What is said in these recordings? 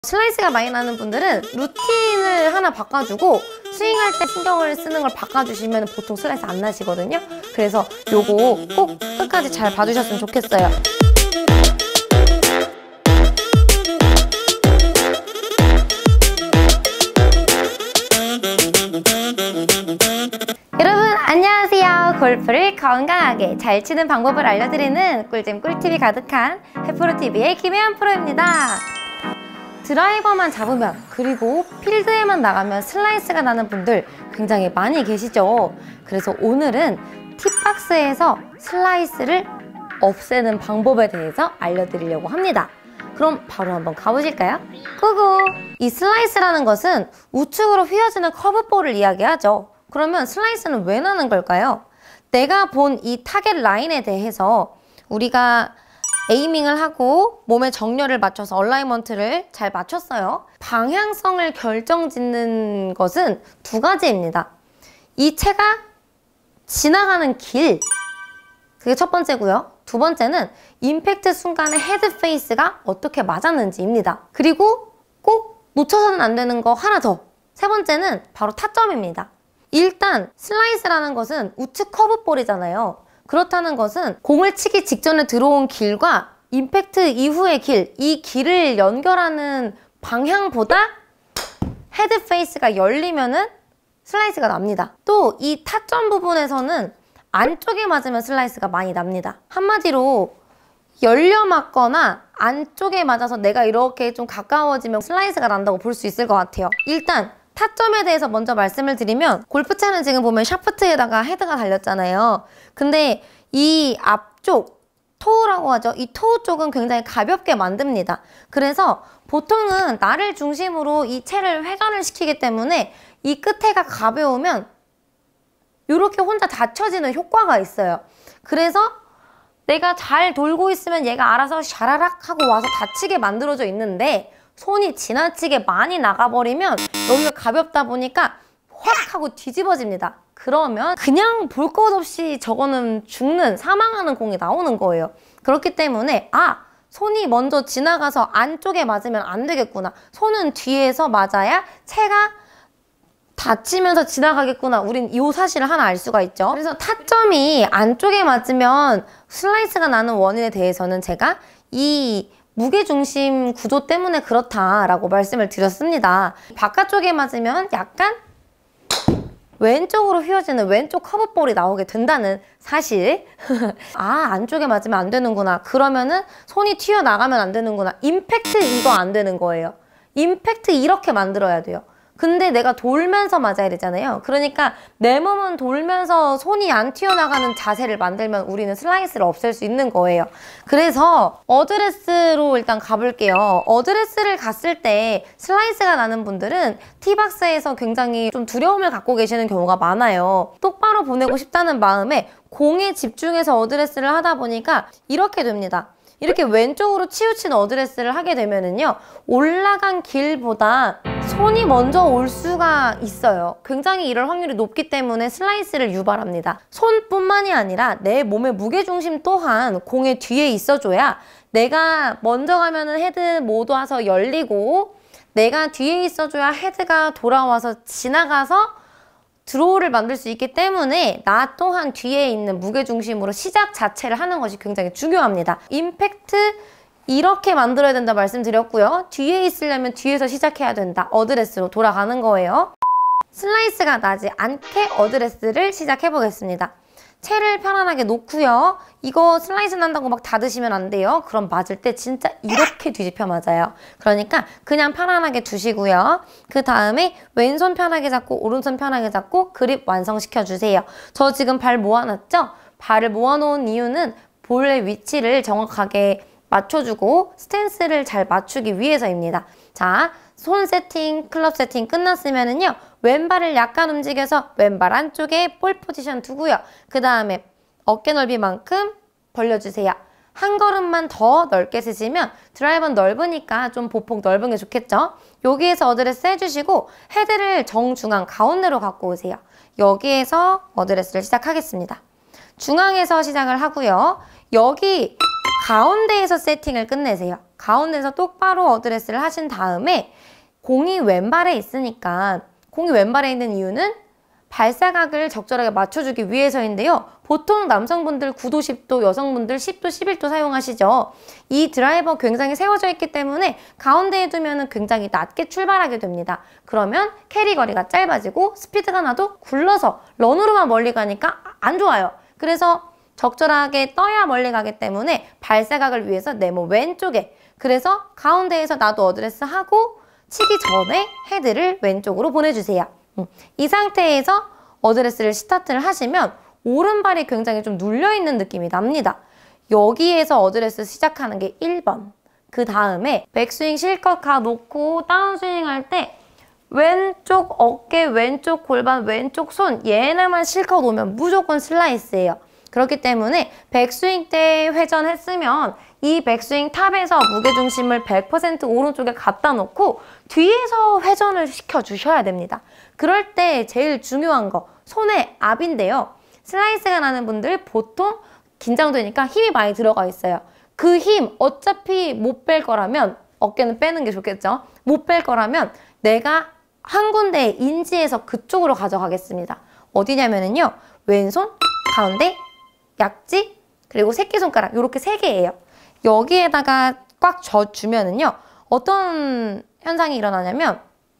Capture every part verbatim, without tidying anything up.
슬라이스가 많이 나는 분들은 루틴을 하나 바꿔주고 스윙할 때 신경을 쓰는 걸 바꿔주시면 보통 슬라이스 안 나시거든요. 그래서 요거 꼭 끝까지 잘 봐주셨으면 좋겠어요. 여러분 안녕하세요. 골프를 건강하게 잘 치는 방법을 알려드리는 꿀잼 꿀팁이 가득한 해프로티비의 김혜연 프로입니다. 드라이버만 잡으면 그리고 필드에만 나가면 슬라이스가 나는 분들 굉장히 많이 계시죠. 그래서 오늘은 팁박스에서 슬라이스를 없애는 방법에 대해서 알려드리려고 합니다. 그럼 바로 한번 가보실까요? 고고! 이 슬라이스라는 것은 우측으로 휘어지는 커브볼을 이야기하죠. 그러면 슬라이스는 왜 나는 걸까요? 내가 본 이 타겟 라인에 대해서 우리가 에이밍을 하고 몸의 정렬을 맞춰서 얼라이먼트를 잘 맞췄어요. 방향성을 결정짓는 것은 두 가지입니다. 이 채가 지나가는 길, 그게 첫 번째고요. 두 번째는 임팩트 순간의 헤드 페이스가 어떻게 맞았는지입니다. 그리고 꼭 놓쳐서는 안 되는 거 하나 더. 세 번째는 바로 타점입니다. 일단 슬라이스라는 것은 우측 커브볼이잖아요. 그렇다는 것은 공을 치기 직전에 들어온 길과 임팩트 이후의 길, 이 길을 연결하는 방향보다 헤드 페이스가 열리면은 슬라이스가 납니다. 또 이 타점 부분에서는 안쪽에 맞으면 슬라이스가 많이 납니다. 한마디로 열려 맞거나 안쪽에 맞아서 내가 이렇게 좀 가까워지면 슬라이스가 난다고 볼 수 있을 것 같아요. 일단 타점에 대해서 먼저 말씀을 드리면 골프채는 지금 보면 샤프트에다가 헤드가 달렸잖아요. 근데 이 앞쪽 토우라고 하죠. 이 토우 쪽은 굉장히 가볍게 만듭니다. 그래서 보통은 나를 중심으로 이 채를 회전을 시키기 때문에 이 끝에가 가벼우면 이렇게 혼자 닫혀지는 효과가 있어요. 그래서 내가 잘 돌고 있으면 얘가 알아서 샤라락 하고 와서 닫히게 만들어져 있는데 손이 지나치게 많이 나가버리면 여기가 가볍다 보니까 확 하고 뒤집어집니다. 그러면 그냥 볼 것 없이 저거는 죽는, 사망하는 공이 나오는 거예요. 그렇기 때문에 아! 손이 먼저 지나가서 안쪽에 맞으면 안 되겠구나. 손은 뒤에서 맞아야 채가 닫히면서 지나가겠구나. 우린 이 사실을 하나 알 수가 있죠. 그래서 타점이 안쪽에 맞으면 슬라이스가 나는 원인에 대해서는 제가 이 무게중심 구조 때문에 그렇다라고 말씀을 드렸습니다. 바깥쪽에 맞으면 약간 왼쪽으로 휘어지는 왼쪽 커브볼이 나오게 된다는 사실. 아, 안쪽에 맞으면 안 되는구나. 그러면은 손이 튀어나가면 안 되는구나. 임팩트 이거 안 되는 거예요. 임팩트 이렇게 만들어야 돼요. 근데 내가 돌면서 맞아야 되잖아요. 그러니까 내 몸은 돌면서 손이 안 튀어나가는 자세를 만들면 우리는 슬라이스를 없앨 수 있는 거예요. 그래서 어드레스로 일단 가볼게요. 어드레스를 갔을 때 슬라이스가 나는 분들은 티박스에서 굉장히 좀 두려움을 갖고 계시는 경우가 많아요. 똑바로 보내고 싶다는 마음에 공에 집중해서 어드레스를 하다 보니까 이렇게 됩니다. 이렇게 왼쪽으로 치우친 어드레스를 하게 되면은요, 올라간 길보다 손이 먼저 올 수가 있어요. 굉장히 이럴 확률이 높기 때문에 슬라이스를 유발합니다. 손뿐만이 아니라 내 몸의 무게중심 또한 공의 뒤에 있어줘야 내가 먼저 가면은 헤드 못 와서 열리고 내가 뒤에 있어줘야 헤드가 돌아와서 지나가서 드로우를 만들 수 있기 때문에 나 또한 뒤에 있는 무게중심으로 시작 자체를 하는 것이 굉장히 중요합니다. 임팩트 이렇게 만들어야 된다 말씀드렸고요. 뒤에 있으려면 뒤에서 시작해야 된다. 어드레스로 돌아가는 거예요. 슬라이스가 나지 않게 어드레스를 시작해 보겠습니다. 채를 편안하게 놓고요. 이거 슬라이스 난다고 막 닫으시면 안 돼요. 그럼 맞을 때 진짜 이렇게 뒤집혀 맞아요. 그러니까 그냥 편안하게 두시고요. 그 다음에 왼손 편하게 잡고 오른손 편하게 잡고 그립 완성시켜 주세요. 저 지금 발 모아놨죠? 발을 모아놓은 이유는 볼의 위치를 정확하게 맞춰주고 스탠스를 잘 맞추기 위해서입니다. 자, 손 세팅, 클럽 세팅 끝났으면은요, 왼발을 약간 움직여서 왼발 안쪽에 볼 포지션 두고요. 그 다음에 어깨 넓이만큼 벌려주세요. 한 걸음만 더 넓게 쓰시면 드라이버는 넓으니까 좀 보폭 넓은 게 좋겠죠? 여기에서 어드레스 해주시고 헤드를 정중앙 가운데로 갖고 오세요. 여기에서 어드레스를 시작하겠습니다. 중앙에서 시작을 하고요. 여기 가운데에서 세팅을 끝내세요. 가운데에서 똑바로 어드레스를 하신 다음에 공이 왼발에 있으니까, 공이 왼발에 있는 이유는 발사각을 적절하게 맞춰주기 위해서인데요. 보통 남성분들 구 도, 십 도, 여성분들 십 도, 십일 도 사용하시죠. 이 드라이버 굉장히 세워져 있기 때문에 가운데에 두면 굉장히 낮게 출발하게 됩니다. 그러면 캐리 거리가 짧아지고 스피드가 나도 굴러서 런으로만 멀리 가니까 안 좋아요. 그래서 적절하게 떠야 멀리 가기 때문에 발사각을 위해서 내 몸 왼쪽에, 그래서 가운데에서 나도 어드레스 하고 치기 전에 헤드를 왼쪽으로 보내주세요. 이 상태에서 어드레스를 스타트를 하시면 오른발이 굉장히 좀 눌려있는 느낌이 납니다. 여기에서 어드레스 시작하는 게 일 번. 그 다음에 백스윙 실컷 가놓고 다운스윙 할 때 왼쪽 어깨, 왼쪽 골반, 왼쪽 손 얘네만 실컷 오면 무조건 슬라이스예요. 그렇기 때문에 백스윙 때 회전했으면 이 백스윙 탑에서 무게중심을 백 퍼센트 오른쪽에 갖다 놓고 뒤에서 회전을 시켜주셔야 됩니다. 그럴 때 제일 중요한 거, 손의 압인데요. 슬라이스가 나는 분들 보통 긴장되니까 힘이 많이 들어가 있어요. 그 힘 어차피 못 뺄 거라면, 어깨는 빼는 게 좋겠죠. 못 뺄 거라면 내가 한 군데 인지해서 그쪽으로 가져가겠습니다. 어디냐면요. 왼손, 가운데, 약지, 그리고 새끼손가락 이렇게 세 개예요. 여기에다가 꽉 져주면은요. 어떤 현상이 일어나냐면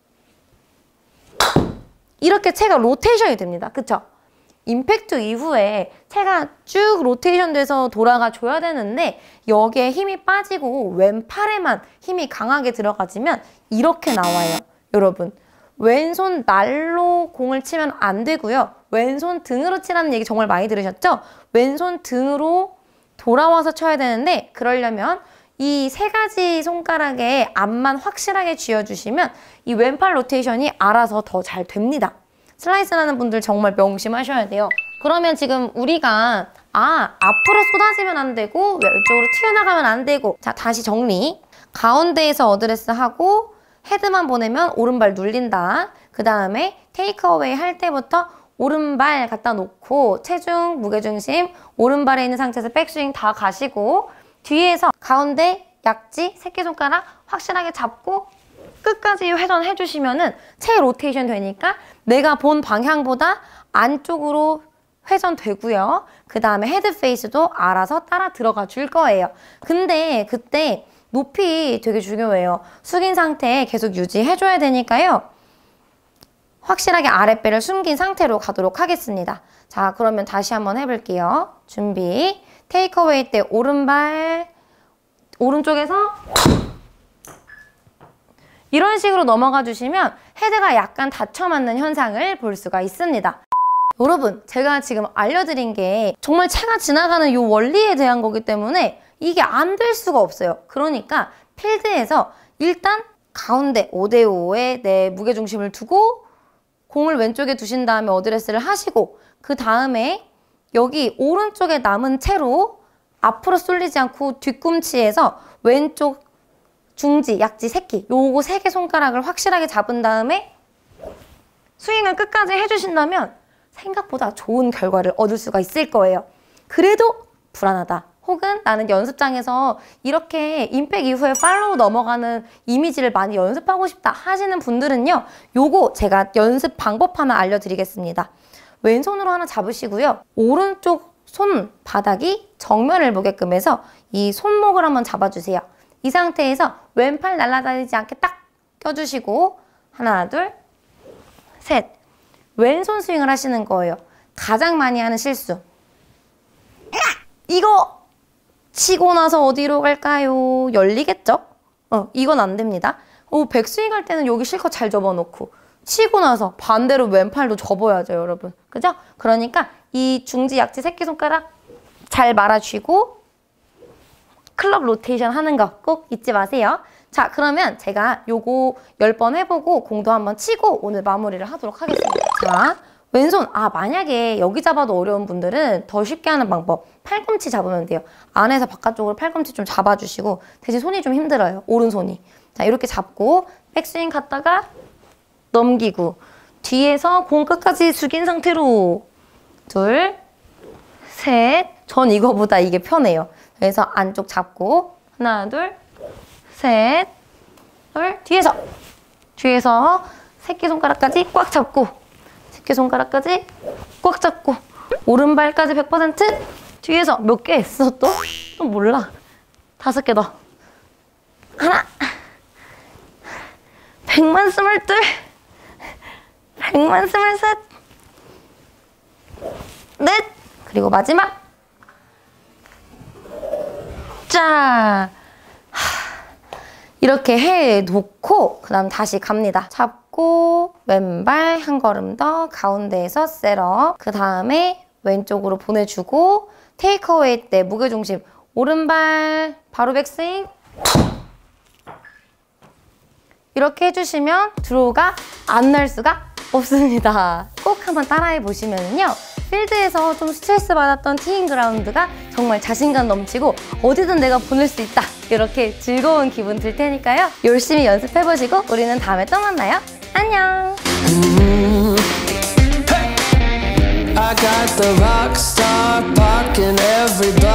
이렇게 채가 로테이션이 됩니다. 그쵸? 임팩트 이후에 채가 쭉 로테이션 돼서 돌아가 줘야 되는데 여기에 힘이 빠지고 왼팔에만 힘이 강하게 들어가지면 이렇게 나와요. 여러분, 왼손 날로 공을 치면 안 되고요. 왼손 등으로 치라는 얘기 정말 많이 들으셨죠? 왼손 등으로 돌아와서 쳐야 되는데, 그러려면 이 세 가지 손가락에 앞만 확실하게 쥐어주시면 이 왼팔 로테이션이 알아서 더 잘 됩니다. 슬라이스 하는 분들 정말 명심하셔야 돼요. 그러면 지금 우리가 아 앞으로 쏟아지면 안 되고 왼쪽으로 튀어나가면 안 되고, 자 다시 정리. 가운데에서 어드레스 하고 헤드만 보내면 오른발 눌린다. 그 다음에 테이크어웨이 할 때부터 오른발 갖다 놓고 체중, 무게중심 오른발에 있는 상태에서 백스윙 다 가시고 뒤에서 가운데, 약지, 새끼손가락 확실하게 잡고 끝까지 회전해 주시면은 채 로테이션 되니까 내가 본 방향보다 안쪽으로 회전되고요. 그 다음에 헤드 페이스도 알아서 따라 들어가 줄 거예요. 근데 그때 높이 되게 중요해요. 숙인 상태 계속 유지해줘야 되니까요. 확실하게 아랫배를 숨긴 상태로 가도록 하겠습니다. 자, 그러면 다시 한번 해볼게요. 준비. 테이크어웨이 때 오른발, 오른쪽에서 이런 식으로 넘어가 주시면 헤드가 약간 닫혀 맞는 현상을 볼 수가 있습니다. 여러분, 제가 지금 알려드린 게 정말 채가 지나가는 이 원리에 대한 거기 때문에 이게 안 될 수가 없어요. 그러니까 필드에서 일단 가운데 오 대 오에 내 무게중심을 두고 공을 왼쪽에 두신 다음에 어드레스를 하시고, 그 다음에 여기 오른쪽에 남은 채로 앞으로 쏠리지 않고 뒤꿈치에서 왼쪽 중지, 약지, 새끼 요거 세 개 손가락을 확실하게 잡은 다음에 스윙을 끝까지 해주신다면 생각보다 좋은 결과를 얻을 수가 있을 거예요. 그래도 불안하다. 혹은 나는 연습장에서 이렇게 임팩 이후에 팔로우 넘어가는 이미지를 많이 연습하고 싶다 하시는 분들은요. 요거 제가 연습 방법 하나 알려드리겠습니다. 왼손으로 하나 잡으시고요. 오른쪽 손 바닥이 정면을 보게끔 해서 이 손목을 한번 잡아주세요. 이 상태에서 왼팔 날아다니지 않게 딱 껴주시고 하나, 둘, 셋. 왼손 스윙을 하시는 거예요. 가장 많이 하는 실수. 이거 치고 나서 어디로 갈까요? 열리겠죠? 어, 이건 안 됩니다. 어, 백스윙 할 때는 여기 실컷 잘 접어놓고 치고 나서 반대로 왼팔도 접어야죠, 여러분. 그죠? 그러니까 이 중지, 약지, 새끼손가락 잘 말아쥐고 클럽 로테이션 하는 거 꼭 잊지 마세요. 자, 그러면 제가 요거 열 번 해보고 공도 한번 치고 오늘 마무리를 하도록 하겠습니다. 자, 왼손, 아 만약에 여기 잡아도 어려운 분들은 더 쉽게 하는 방법, 팔꿈치 잡으면 돼요. 안에서 바깥쪽으로 팔꿈치 좀 잡아주시고, 대신 손이 좀 힘들어요, 오른손이. 자, 이렇게 잡고 백스윙 갔다가 넘기고 뒤에서 공 끝까지 숙인 상태로 둘, 셋. 전 이거보다 이게 편해요. 그래서 안쪽 잡고 하나, 둘, 셋, 둘, 뒤에서 뒤에서 새끼손가락까지 꽉 잡고 새끼손가락까지 꽉 잡고 오른발까지 백 퍼센트 뒤에서 몇 개 했어 또? 또 몰라. 다섯 개 더. 하나 백만 스물둘 백만 스물셋 넷 그리고 마지막 자 이렇게 해놓고 그 다음 다시 갑니다. 잡고 왼발 한 걸음 더 가운데에서 셋업 그 다음에 왼쪽으로 보내주고 테이크어웨이 때 무게중심 오른발 바로 백스윙 이렇게 해주시면 드로우가 안 날 수가 없습니다. 꼭 한번 따라해 보시면요. 필드에서 좀 스트레스 받았던 티잉 그라운드가 정말 자신감 넘치고 어디든 내가 보낼 수 있다. 이렇게 즐거운 기분 들 테니까요. 열심히 연습해 보시고 우리는 다음에 또 만나요. 안녕. I got the rock star parking everybody